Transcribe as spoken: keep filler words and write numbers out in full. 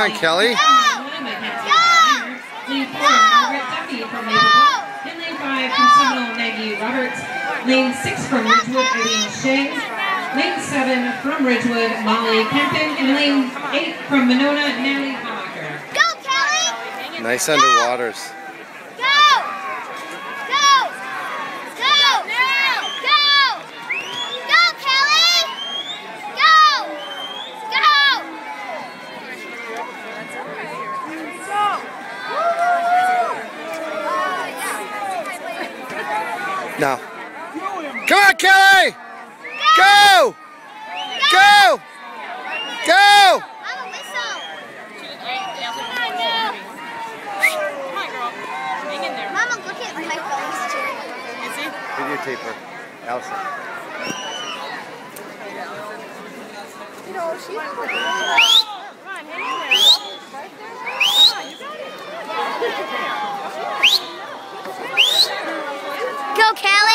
on, Kelly. Go! Lane four, Margaret Duffy from Maple. In lane five, from Seminole, Maggie Roberts. Lane six, from Ridgewood, Eileen Shea. Lane seven, from Ridgewood, Molly Kempen. And lane eight, from Monona, Natalie Hamacher. Go, Kelly! Nice underwaters. Now, come on, Kelly! Go! Go! Go! Mama, whistle! Mama, look at my face too. Is he? Videotaper, Allison. You know, she's come on, hang in there. Right there. Come on, you got it. Go, Kelly!